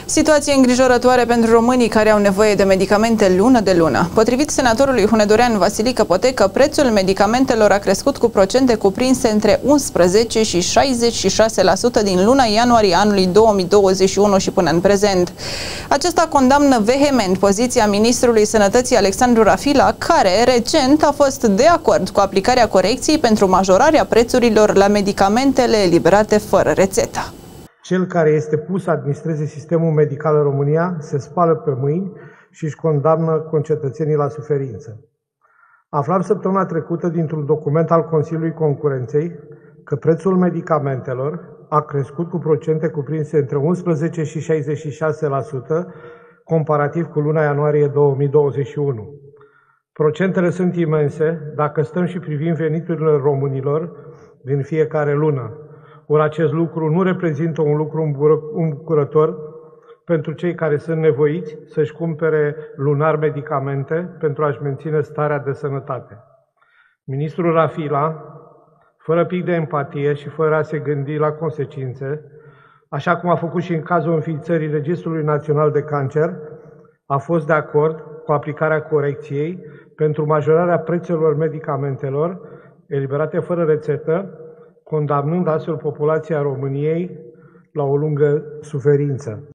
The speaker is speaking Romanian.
Situație îngrijorătoare pentru românii care au nevoie de medicamente lună de lună. Potrivit senatorului Hunedorean Vasilică Potecă, prețul medicamentelor a crescut cu procente cuprinse între 11 și 66% din luna ianuarie anului 2021 și până în prezent. Acesta condamnă vehement poziția ministrului Sănătății Alexandru Rafila, care recent a fost de acord cu aplicarea corecției pentru majorarea prețurilor la medicamentele eliberate fără rețetă. Cel care este pus să administreze sistemul medical în România se spală pe mâini și își condamnă concetățenii la suferință. Aflam săptămâna trecută dintr-un document al Consiliului Concurenței că prețul medicamentelor a crescut cu procente cuprinse între 11 și 66% comparativ cu luna ianuarie 2021. Procentele sunt imense dacă stăm și privim veniturile românilor din fiecare lună. Ori acest lucru nu reprezintă un lucru îmbucurător pentru cei care sunt nevoiți să-și cumpere lunar medicamente pentru a-și menține starea de sănătate. Ministrul Rafila, fără pic de empatie și fără a se gândi la consecințe, așa cum a făcut și în cazul înființării Registrului Național de Cancer, a fost de acord cu aplicarea corecției pentru majorarea prețurilor medicamentelor eliberate fără rețetă, condamnând astfel populația României la o lungă suferință.